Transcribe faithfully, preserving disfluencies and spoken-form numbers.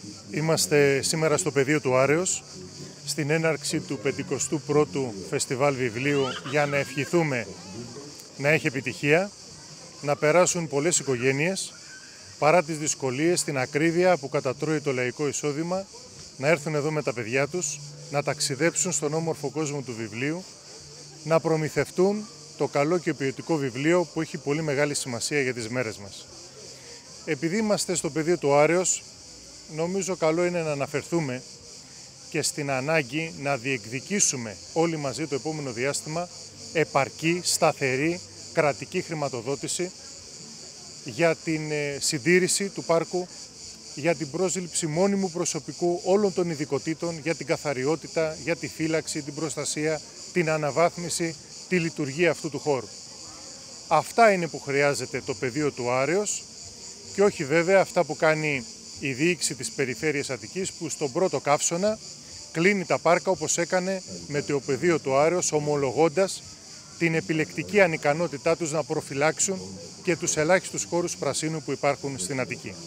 Είμαστε σήμερα στο πεδίο του Άρεως, στην έναρξη του πενηκοστού πρώτου Φεστιβάλ Βιβλίου, για να ευχηθούμε να έχει επιτυχία, να περάσουν πολλές οικογένειες, παρά τις δυσκολίες, την ακρίβεια που κατατρώει το λαϊκό εισόδημα, να έρθουν εδώ με τα παιδιά τους, να ταξιδέψουν στον όμορφο κόσμο του βιβλίου, να προμηθευτούν το καλό και ποιοτικό βιβλίο που έχει πολύ μεγάλη σημασία για τις μέρες μας. Επειδή είμαστε στο πεδίο του Άρεως, νομίζω καλό είναι να αναφερθούμε και στην ανάγκη να διεκδικήσουμε όλοι μαζί το επόμενο διάστημα επαρκή, σταθερή, κρατική χρηματοδότηση για την συντήρηση του πάρκου, για την πρόσληψη μόνιμου προσωπικού όλων των ειδικοτήτων, για την καθαριότητα, για τη φύλαξη, την προστασία, την αναβάθμιση, τη λειτουργία αυτού του χώρου. Αυτά είναι που χρειάζεται το πεδίο του Άρεως και όχι βέβαια αυτά που κάνει η διοίκηση της Περιφέρειας Αττικής, που στον πρώτο καύσωνα κλείνει τα πάρκα όπως έκανε με το πεδίο του Άρεως, ομολογώντας την επιλεκτική ανικανότητά τους να προφυλάξουν και τους ελάχιστους χώρους πρασίνου που υπάρχουν στην Αττική.